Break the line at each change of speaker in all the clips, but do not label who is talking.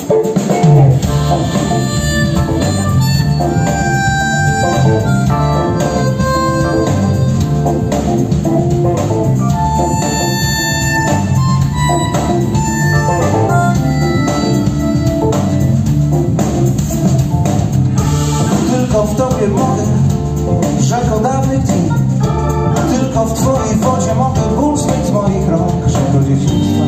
Tylko w Tobie mogę, rzeko dawnych dni. Tylko w Twojej wodzie mogę ból zmyć z moich rąk, rzeko dzieciństwa.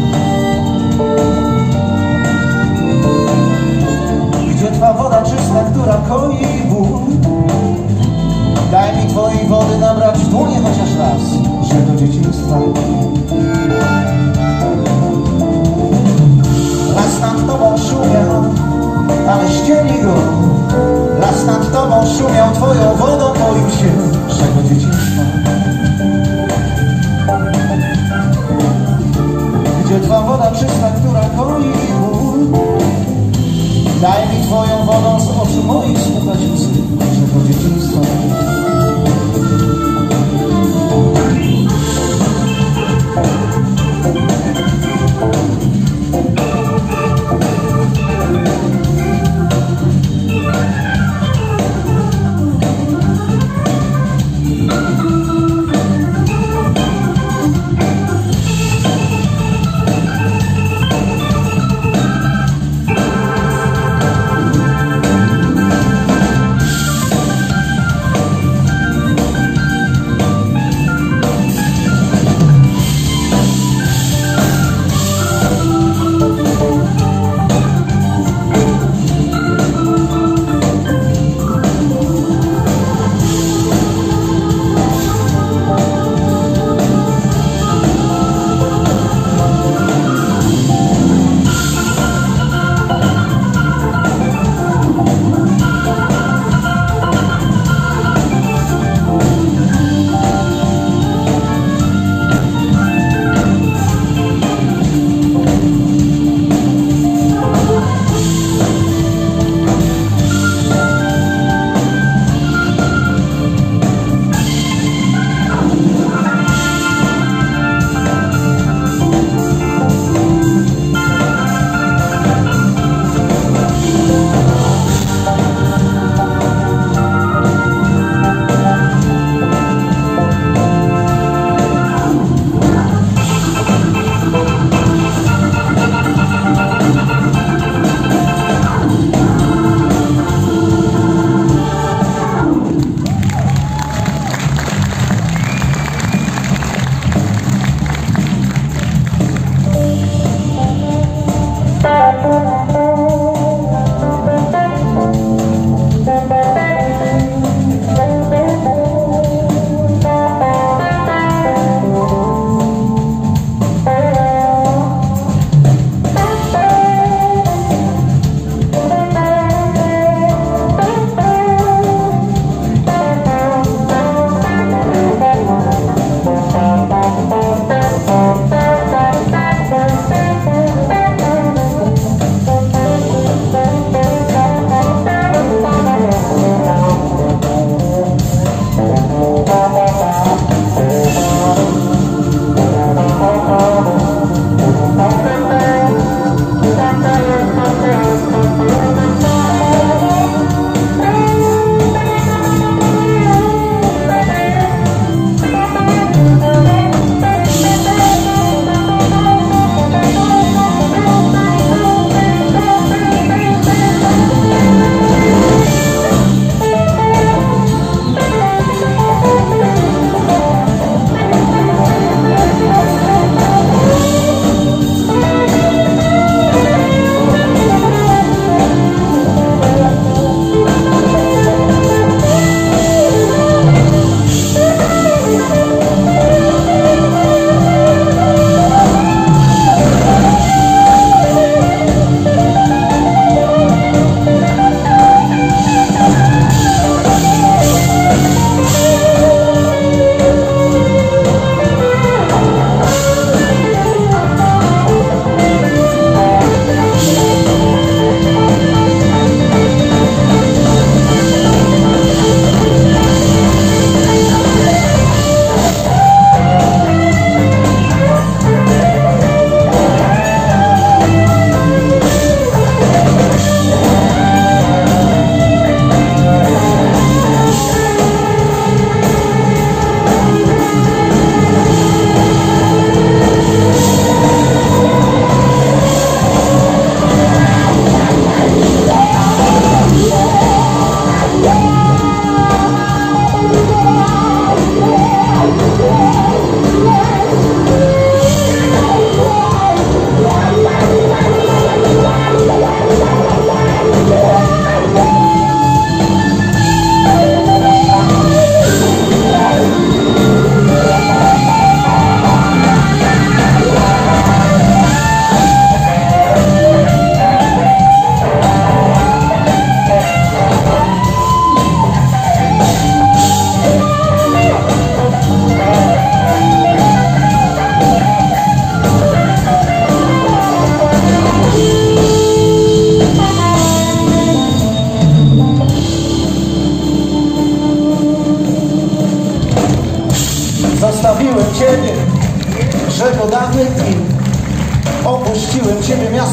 Gdzie Twa woda czysta, która koi ból. Daj mi Twojej wody nabrać w dłonie chociaż raz, rzeko dzieciństwa. Las nad Tobą szumiał, ale ścieli go. Las nad Tobą szumiał, Twoją wodą boił się, rzeko dzieciństwa. Gdzie Twa woda czysta, która koi ból. Daj mi Twoją wodą z oczu moich słuchać łzy, rzeko dzieciństwa.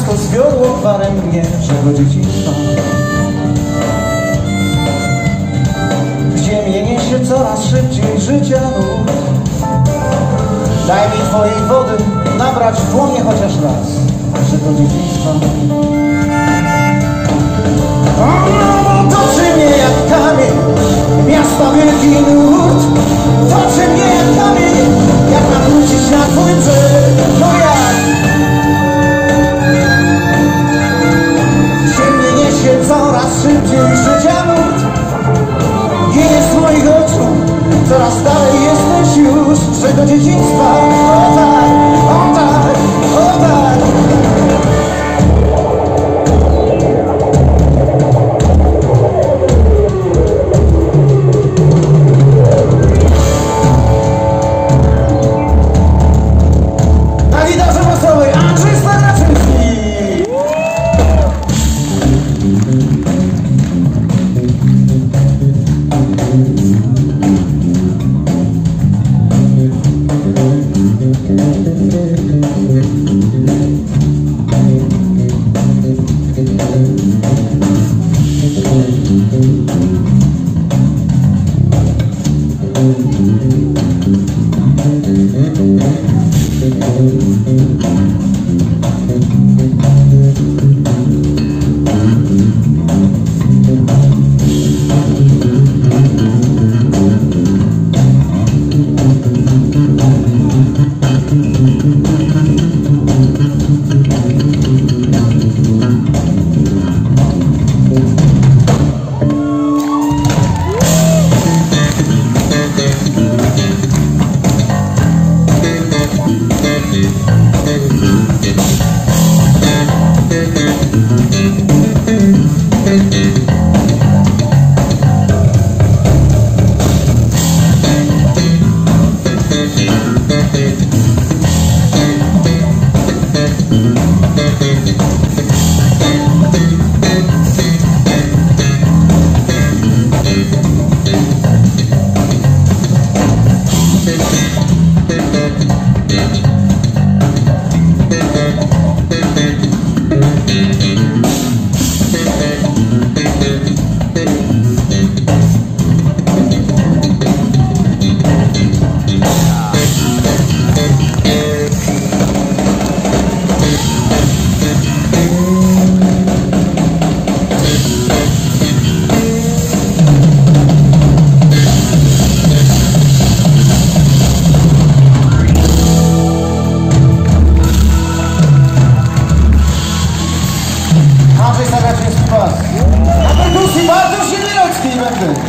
Wszystko zwiodło gwarem mnie, czego dzieciństwa, gdzie mnie niesie coraz szybciej życia nurt. Daj mi twojej wody, nabrać w dłonie chociaż raz, czego dzieciństwa. Toczy mnie jak kamień, miasta wielki nurt. Toczy mnie jak kamień, jak nawrócić na twój brzeg. No jak? Gdzie mnie niesie coraz szybciej życia nurt. Ginie z moich oczu, coraz dalej jesteś już, czego dzieciństwa. O tak, o tak, o tak. Na perkusji Bartosz Jedynocki będę.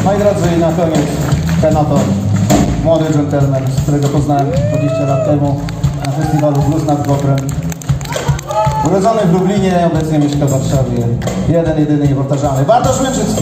Moi drodzy, i na koniec ten oto młody dżentelmen, z którego poznałem 20 lat temu na festiwalu Blues nad Bobrem. Urodzony w Lublinie, obecnie mieszka w Warszawie. Jeden, jedyny, niepowtarzalny Bartosz Męczycki.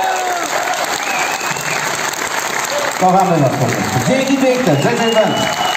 Kochamy was po prostu. Dzięki piękne, JJ Band.